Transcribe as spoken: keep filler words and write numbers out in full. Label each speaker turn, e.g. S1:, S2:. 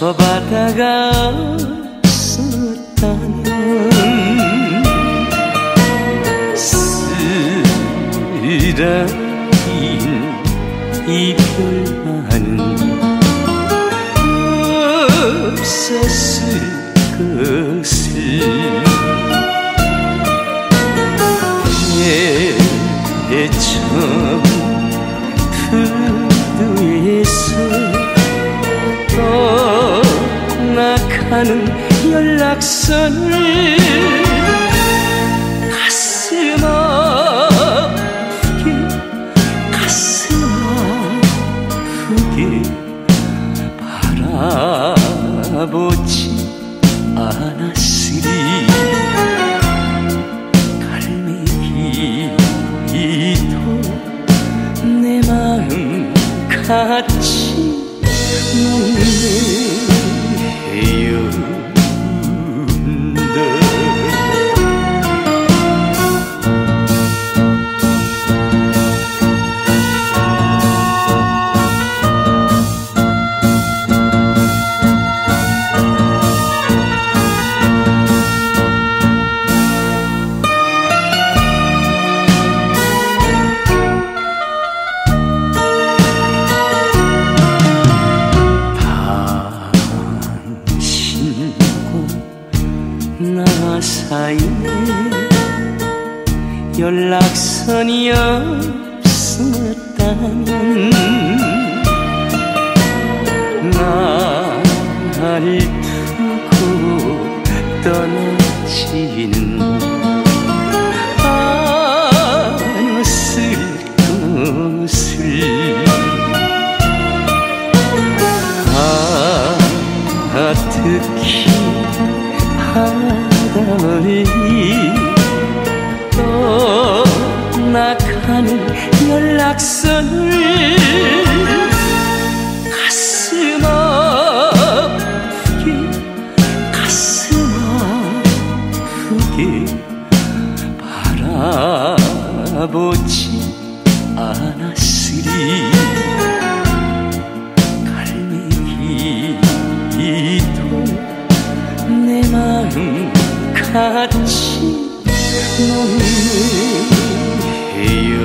S1: 저 바다가 없었다면 쓰라린 이별만은 없었을 것을 예전 부두에서 떠나가는 연락선을 가슴 아프게 가슴 아프게 바라보지 않았으리 갈매기도 내 마음 같이 헤어온다. 나 사이에 연락선이 없었다면 나를 두고 떠나지는 않았을 것을 아, 특히 바다를 떠나가는 연락선을 가슴 아프게 가슴 아프게 바라보지 않았으리 갈매기도 내 마음 같이 눈을 헤어